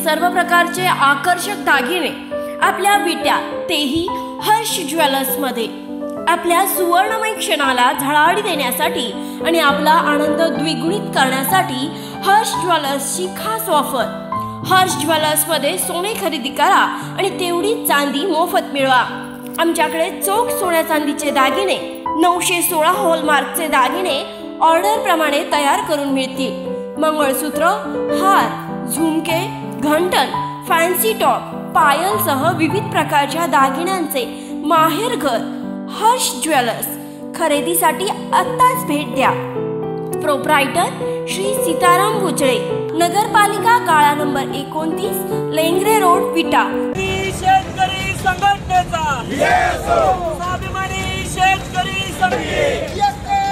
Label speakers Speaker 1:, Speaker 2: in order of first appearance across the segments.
Speaker 1: सर्व प्रकारचे आकर्षक दागिने आपल्या विट्या, तेही हर्ष ज्वेलर्स मध्ये। आपल्या सुवर्णमय क्षणाला झळाळी देण्यासाठी आणि आपला आनंद द्विगुणित करण्यासाठी हर्ष ज्वेलर्सची खास ऑफर। हर्ष ज्वेलर्स मध्ये सोने खरेदी करा आणि तेवढी चांदी मोफत मिळवा। आमच्याकडे चोख सोन्या चांदीचे दागिने 916 हॉलमार्कचे दागिने ऑर्डर प्रमाणे तयार करून मिळतील। मंगळसूत्र, हार, झुमके, घंटन, फॅन्सी टॉप, पायलसह विविध प्रकारच्या दागिन्यांचे माहेरघर हर्ष ज्वेलर्स। खरेदीसाठी आत्ताच भेट द्या। प्रोप्रायटर श्री सीताराम भुजळे, नगरपालिका गाळा नंबर 29, लेंगरे रोड, विटा।
Speaker 2: शेतकरी संघटनेचा स्वाभिमानी शेतकरी संघटनेचा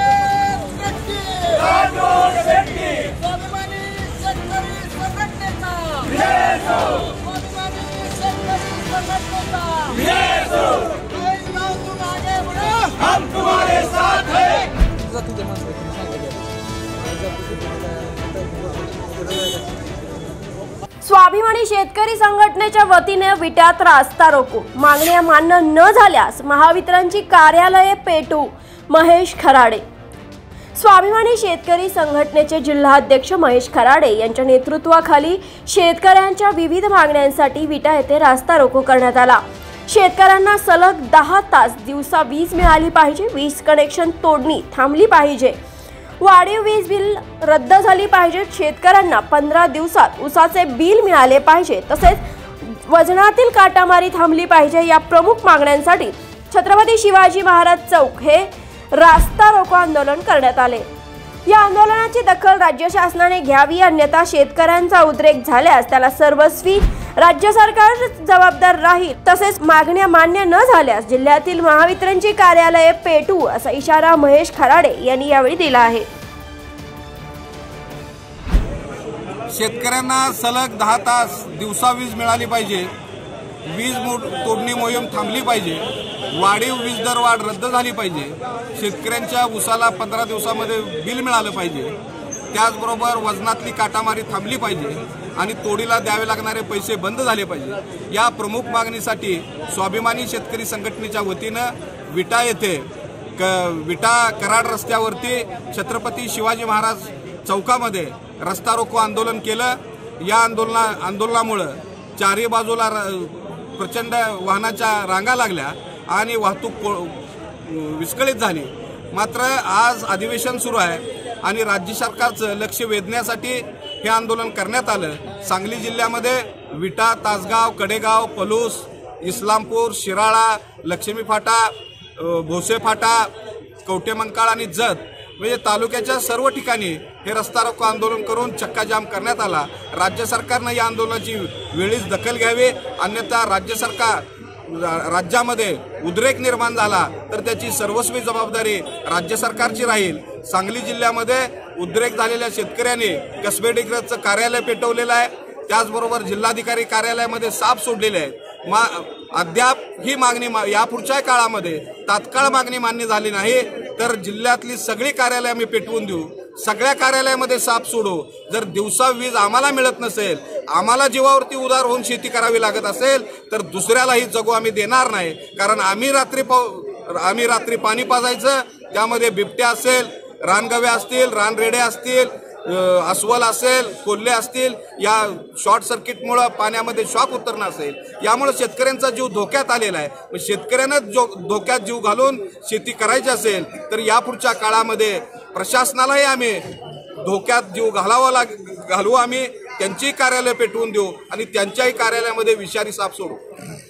Speaker 2: हम तुम्हारे साथ हैं।
Speaker 1: स्वाभिमानी शेतकरी संघटनेच्या वतीने विट्यात रास्ता रोको। मागण्या मान्य न झाल्यास महावितरणची कार्यालये पेटू। महेश खराडे। स्वाभिमानी शेतकरी संघटनेचे जिल्हाध्यक्ष महेश खराडे यांच्या नेतृत्वाखाली शेतकऱ्यांच्या विविध मागण्यांसाठी विटा येथे रास्ता रोको करण्यात आला। शेतकऱ्यांना सलग 10 तास दिवसा वीज मिळाली पाहिजे, वीज कनेक्शन तोडणी थांबली पाहिजे, वाढीव वीज बिल रद्द झाली पाहिजे, शेतकऱ्यांना 15 दिवसात ऊसाचे बिल मिळाले पाहिजे, तसेच वजनातील काटामारी थांबली पाहिजे। या प्रमुख मागण्यांसाठी छत्रपती शिवाजी महाराज चौक हे रास्ता रोको आंदोलन करण्यात आले। या आंदोलनाची दखल राज्य शासनाने घ्यावी, अन्यथा शेतकऱ्यांचा उद्रेक झाल्यास त्याला सर्वस्वी राज्य सरकार जबाबदार राहील। तसेच मागण्या मान्य न झाल्यास जिल्ह्यातील महावितरणची कार्यालये पेटू असा इशारा महेश खराडे यांनी यावेळी दिला आहे।
Speaker 3: शेतकऱ्यांना सलग 10 तास दिवसा वीज मिळाली पाहिजे, वीज तोडणी मोहीम थांबली पाहिजे, वाढीव वीज दर वाढ रद्द झाली पाहिजे, शेतकऱ्यांच्या ऊसाला 15 दिवसामध्ये बिल मिळालं पाहिजे, त्याचबरोबर वजनातली काटामारी थांबली पाहिजे आणि तोडीला द्यावे लागणारे पैसे बंद झाले पाहिजे। या प्रमुख मागणीसाठी स्वाभिमानी शेतकरी संघटनेच्या वतीनं विटा येथे विटा कराड रस्त्यावरती छत्रपती शिवाजी महाराज चौकामध्ये रस्ता रोको आंदोलन केलं। या आंदोलनामुळे चारही बाजूला प्रचंड वाहनाच्या रांगा लागल्या आणि वाहतूक विस्कळीत झाली। मात्र आज अधिवेशन सुरू आहे आणि राज्य सरकारचं लक्ष वेधण्यासाठी हे आंदोलन करण्यात आलं। सांगली जिल्ह्यामध्ये विटा, तासगाव, कडेगाव, पलूस, इस्लामपूर, शिराळा, लक्ष्मी फाटा, भोसे फाटा, कवटेमंकाळ आणि जत म्हणजे तालुक्याच्या सर्व ठिकाणी हे रस्ता रोको आंदोलन करून चक्काजाम करण्यात आला। राज्य सरकारने या आंदोलनाची वेळीच दखल घ्यावी, अन्यथा राज्यामध्ये उद्रेक निर्माण झाला तर त्याची सर्वस्वी जबाबदारी राज्य सरकारची राहील। सांगली जिल्ह्यामध्ये उद्रेक झालेल्या शेतकऱ्यांनी कसबे डिग्रजचं कार्यालय पेटवलेलं आहे, त्याचबरोबर जिल्हाधिकारी कार्यालयामध्ये साप सोडलेले आहेत। अद्याप ही मागणी यापुढच्या काळामध्ये तात्काळ मागणी मान्य झाली नाही तर जिल्ह्यातली सगळी कार्यालय आम्ही पेटवून देऊ, सगळ्या कार्यालयामध्ये साप सोडू। जर दिवसा वीज आम्हाला मिळत नसेल, आम्हाला जीवावरती उदार होऊन शेती करावी लागत असेल तर दुसऱ्यालाही जगू आम्ही देणार नाही। कारण आम्ही रात्री पाणी पाजायचं, त्यामध्ये बिबट्या असेल, रानगव्या असतील, रानरेड्या असतील, अस्वल असेल, कोल्हे असतील, या शॉर्ट सर्किटमुळे पाण्यामध्ये शॉक उतरणं असेल, यामुळे शेतकऱ्यांचा जीव धोक्यात आलेला आहे। शेतकऱ्यांना धोक्यात जीव घालून शेती करायची असेल तर यापुढच्या काळामध्ये प्रशासनालाही आम्ही धोक्यात जीव घालवू, आम्ही त्यांचीही कार्यालय पेटवून देऊ आणि त्यांच्याही कार्यालयामध्ये विषारी साप सोडू।